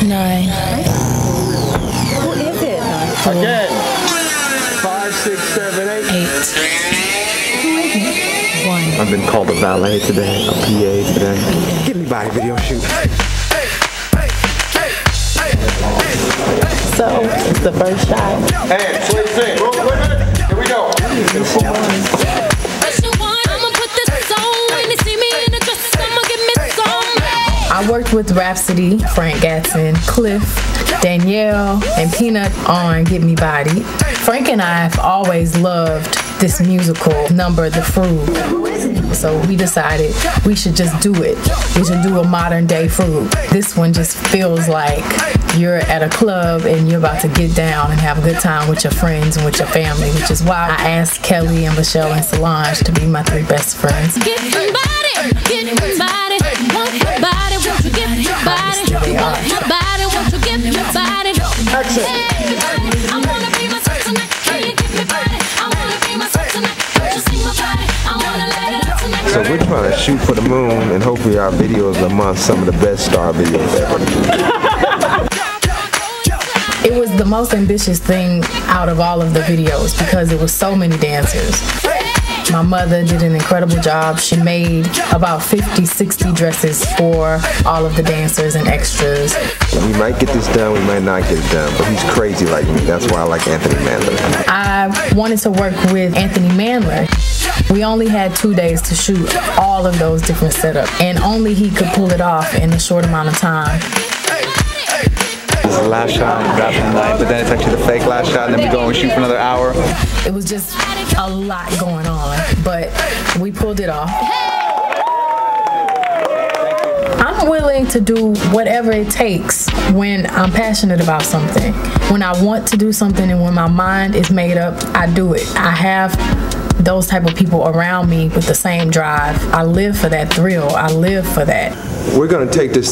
9. Who is it? Again. 5, 6, 7, 8. 8. 1. I've been called a valet today, a PA today. Give me body video shoot. So, it's the first shot. And swing, sing. Here we go. I worked with Rhapsody, Frank Gatson, Cliff, Danielle, and Peanut on Get Me Bodied. Frank and I have always loved this musical number, The Fruit. So we decided we should just do it. We should do a modern day Fruit. This one just feels like you're at a club and you're about to get down and have a good time with your friends and with your family, which is why I asked Kelly and Michelle and Solange to be my 3 best friends. Get your body, get your body, want your body, won't you get your body, want your body, won't you get your body. Action. I wanna be myself tonight, can you give me body? I wanna be myself tonight, don't you see my body? I wanna let it out tonight. So we're trying to shoot for the moon, and hopefully our videos are among some of the best star videos ever. It was the most ambitious thing out of all of the videos because it was so many dancers. My mother did an incredible job. She made about 50, 60 dresses for all of the dancers and extras. We might get this done, we might not get it done, but he's crazy like me. That's why I like Anthony Mandler. I wanted to work with Anthony Mandler. We only had 2 days to shoot all of those different setups, and only he could pull it off in a short amount of time. This is the last shot, we wrap the night, but then it's actually the fake last shot, and then we go and shoot for another hour. It was just a lot going on, but we pulled it off. I'm willing to do whatever it takes when I'm passionate about something. When I want to do something and when my mind is made up, I do it. I have those type of people around me with the same drive. I live for that thrill. I live for that. We're gonna take this